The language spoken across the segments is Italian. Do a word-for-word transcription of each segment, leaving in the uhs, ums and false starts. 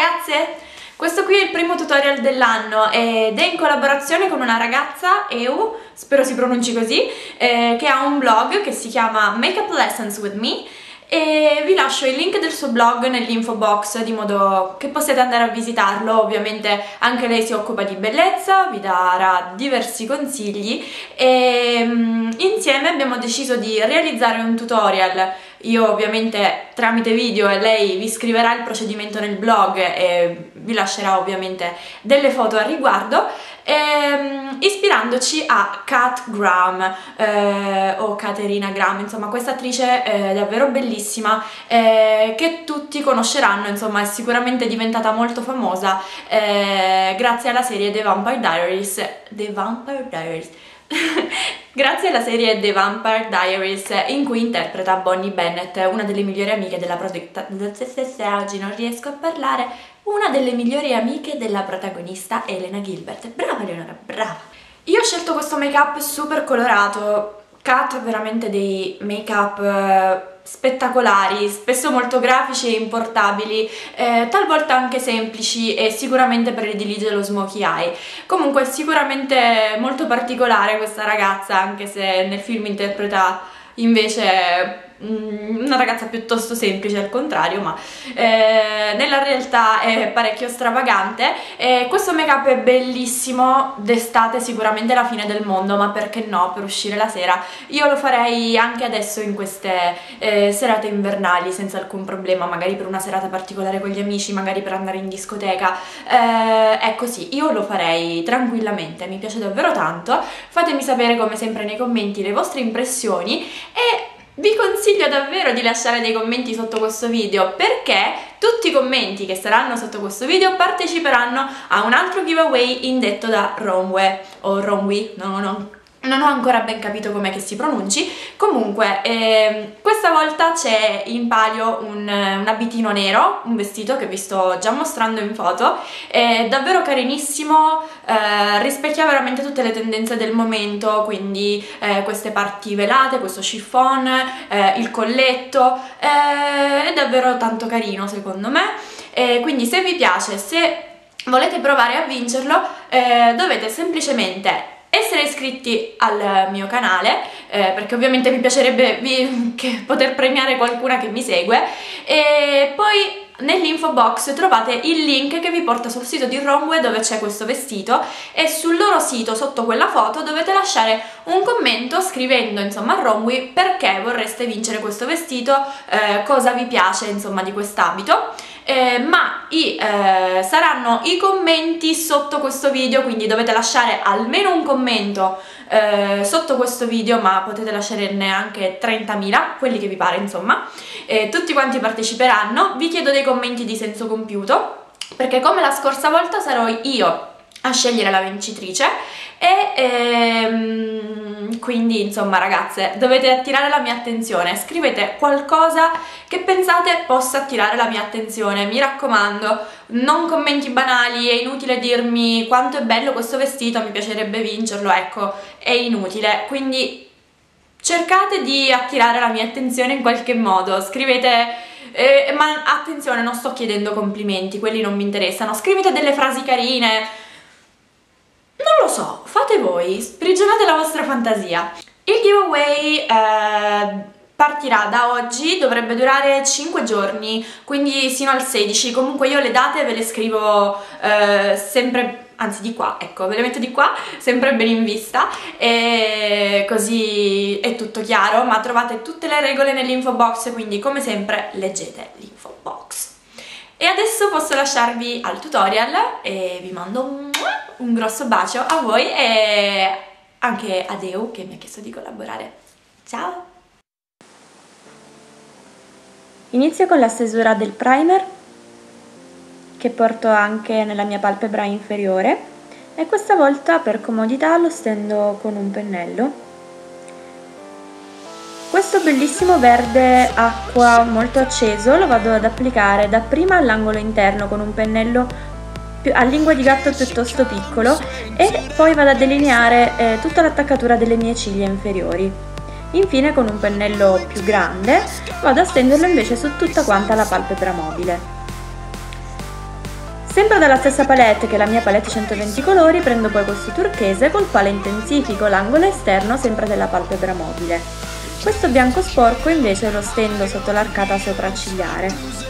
ragazze! Questo qui è il primo tutorial dell'anno ed è in collaborazione con una ragazza, Eu, spero si pronunci così, eh, che ha un blog che si chiama Makeup Lessons with Me, e vi lascio il link del suo blog nell'info box di modo che possiate andare a visitarlo. Ovviamente anche lei si occupa di bellezza, vi darà diversi consigli e um, insieme abbiamo deciso di realizzare un tutorial. Io ovviamente tramite video e lei vi scriverà il procedimento nel blog e vi lascerà ovviamente delle foto al riguardo, ehm, ispirandoci a Kat Graham eh, o Caterina Graham, insomma questa attrice eh, davvero bellissima eh, che tutti conosceranno, insomma è sicuramente diventata molto famosa eh, grazie alla serie The Vampire Diaries. The Vampire Diaries grazie alla serie The Vampire Diaries in cui interpreta Bonnie Bennett, una delle migliori amiche della protagonista. Oggi non riesco a parlare. Una delle migliori amiche della protagonista Elena Gilbert. Brava Leonora, brava! Io ho scelto questo make up super colorato. Kat ha veramente dei make up spettacolari, spesso molto grafici e importabili, eh, talvolta anche semplici, e sicuramente predilige lo smokey eye. Comunque è sicuramente molto particolare questa ragazza, anche se nel film interpreta invece una ragazza piuttosto semplice, al contrario, ma eh, nella realtà è parecchio stravagante. E questo make up è bellissimo d'estate, sicuramente la fine del mondo, ma perché no, per uscire la sera io lo farei anche adesso in queste eh, serate invernali senza alcun problema, magari per una serata particolare con gli amici, magari per andare in discoteca, eh, è così, io lo farei tranquillamente, mi piace davvero tanto. Fatemi sapere come sempre nei commenti le vostre impressioni e vi consiglio davvero di lasciare dei commenti sotto questo video, perché tutti i commenti che saranno sotto questo video parteciperanno a un altro giveaway indetto da Romwe o Romwe, no, no, non ho ancora ben capito com'è che si pronunci. Comunque eh, questa volta c'è in palio un, un abitino nero, un vestito che vi sto già mostrando in foto, è davvero carinissimo, eh, rispecchia veramente tutte le tendenze del momento, quindi eh, queste parti velate, questo chiffon, eh, il colletto, eh, è davvero tanto carino secondo me, eh, quindi se vi piace, se volete provare a vincerlo, eh, dovete semplicemente essere iscritti al mio canale, eh, perché ovviamente mi piacerebbe vi, che, poter premiare qualcuna che mi segue, e poi nell'info box trovate il link che vi porta sul sito di Romwe dove c'è questo vestito, e sul loro sito sotto quella foto dovete lasciare un commento scrivendo insomma a Romwe perché vorreste vincere questo vestito, eh, cosa vi piace insomma di quest'abito. Eh, ma i, eh, saranno i commenti sotto questo video, quindi dovete lasciare almeno un commento eh, sotto questo video, ma potete lasciarne anche trentamila, quelli che vi pare insomma. Eh, tutti quanti parteciperanno. Vi chiedo dei commenti di senso compiuto, perché come la scorsa volta sarò io a scegliere la vincitrice e ehm, quindi insomma ragazze dovete attirare la mia attenzione, scrivete qualcosa che pensate possa attirare la mia attenzione, mi raccomando, non commenti banali. È inutile dirmi quanto è bello questo vestito, mi piacerebbe vincerlo, ecco, è inutile, quindi cercate di attirare la mia attenzione in qualche modo, scrivete. Eh, ma attenzione, non sto chiedendo complimenti, quelli non mi interessano, scrivete delle frasi carine. Non lo so, fate voi, sprigionate la vostra fantasia. Il giveaway eh, partirà da oggi, dovrebbe durare cinque giorni, quindi sino al sedici. Comunque io le date ve le scrivo eh, sempre, anzi di qua, ecco, ve le metto di qua, sempre ben in vista, e così è tutto chiaro, ma trovate tutte le regole nell'info box, quindi come sempre leggete l'info box. E adesso posso lasciarvi al tutorial e vi mando un, un grosso bacio a voi e anche a Deu che mi ha chiesto di collaborare. Ciao! Inizio con la stesura del primer, che porto anche nella mia palpebra inferiore, e questa volta per comodità lo stendo con un pennello. Questo bellissimo verde acqua molto acceso lo vado ad applicare dapprima all'angolo interno con un pennello a lingua di gatto piuttosto piccolo, e poi vado a delineare eh, tutta l'attaccatura delle mie ciglia inferiori. Infine con un pennello più grande vado a stenderlo invece su tutta quanta la palpebra mobile. Sempre dalla stessa palette, che è la mia palette centoventi colori, prendo poi questo turchese col quale intensifico l'angolo esterno sempre della palpebra mobile. Questo bianco sporco invece lo stendo sotto l'arcata sopraccigliare.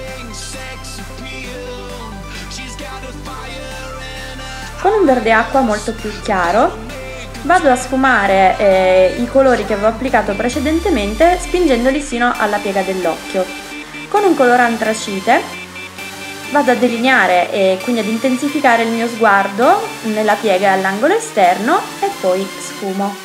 Con un verde acqua molto più chiaro vado a sfumare eh, i colori che avevo applicato precedentemente, spingendoli sino alla piega dell'occhio. Con un colore antracite vado a delineare e quindi ad intensificare il mio sguardo nella piega e all'angolo esterno e poi sfumo.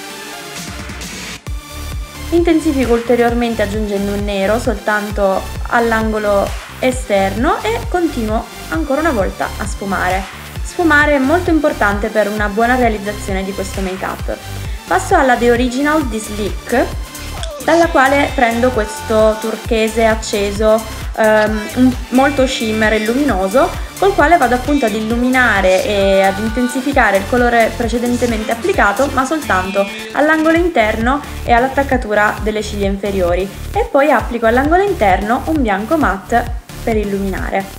Intensifico ulteriormente aggiungendo un nero soltanto all'angolo esterno e continuo ancora una volta a sfumare. Sfumare è molto importante per una buona realizzazione di questo make up. Passo alla The Original di Sleek, dalla quale prendo questo turchese acceso ehm, molto shimmer e luminoso, col quale vado appunto ad illuminare e ad intensificare il colore precedentemente applicato, ma soltanto all'angolo interno e all'attaccatura delle ciglia inferiori, e poi applico all'angolo interno un bianco matte per illuminare.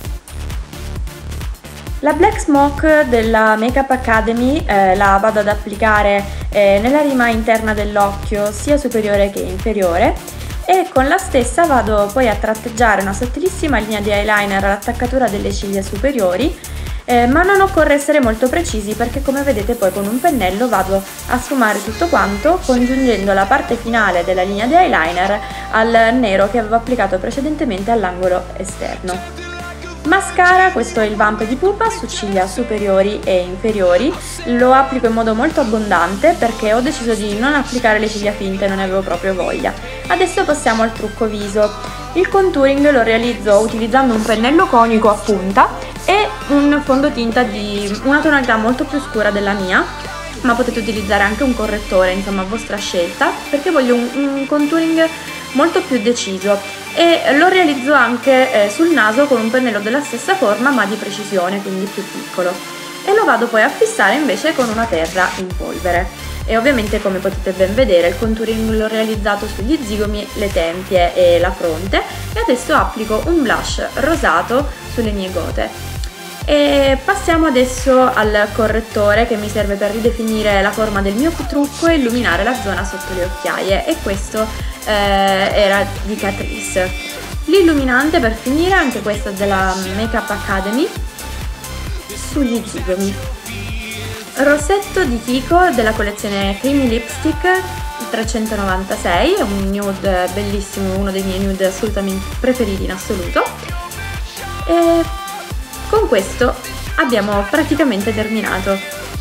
La Black Smoke della Makeup Academy eh, la vado ad applicare eh, nella rima interna dell'occhio, sia superiore che inferiore, e con la stessa vado poi a tratteggiare una sottilissima linea di eyeliner all'attaccatura delle ciglia superiori, eh, ma non occorre essere molto precisi, perché come vedete poi con un pennello vado a sfumare tutto quanto, congiungendo la parte finale della linea di eyeliner al nero che avevo applicato precedentemente all'angolo esterno. Mascara, questo è il Vamp di Pupa su ciglia superiori e inferiori, lo applico in modo molto abbondante perché ho deciso di non applicare le ciglia finte, non ne avevo proprio voglia. Adesso passiamo al trucco viso. Il contouring lo realizzo utilizzando un pennello conico a punta e un fondotinta di una tonalità molto più scura della mia, ma potete utilizzare anche un correttore, insomma a vostra scelta, perché voglio un, un contouring molto più deciso, e lo realizzo anche eh, sul naso con un pennello della stessa forma ma di precisione, quindi più piccolo, e lo vado poi a fissare invece con una terra in polvere. E ovviamente, come potete ben vedere, il contouring l'ho realizzato sugli zigomi, le tempie e la fronte, e adesso applico un blush rosato sulle mie gote. E passiamo adesso al correttore, che mi serve per ridefinire la forma del mio trucco e illuminare la zona sotto le occhiaie, e questo eh, era di Catrice. L'illuminante per finire, anche questo della Makeup Academy, sugli zigomi. Rossetto di Kiko della collezione Creamy Lipstick trecentonovantasei, è un nude bellissimo, uno dei miei nude assolutamente preferiti in assoluto. E con questo abbiamo praticamente terminato.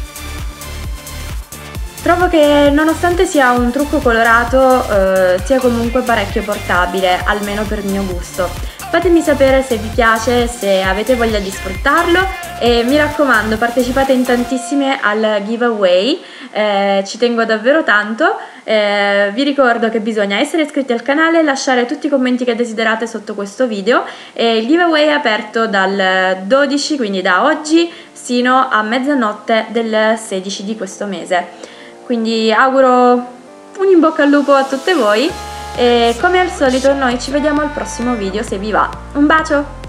Trovo che nonostante sia un trucco colorato eh, sia comunque parecchio portabile, almeno per mio gusto. Fatemi sapere se vi piace, se avete voglia di sfruttarlo, e mi raccomando, partecipate in tantissime al giveaway, eh, ci tengo davvero tanto. Eh, vi ricordo che bisogna essere iscritti al canale, lasciare tutti i commenti che desiderate sotto questo video, e il giveaway è aperto dal dodici, quindi da oggi, sino a mezzanotte del sedici di questo mese. Quindi auguro un in bocca al lupo a tutte voi, e come al solito noi ci vediamo al prossimo video se vi va. Un bacio!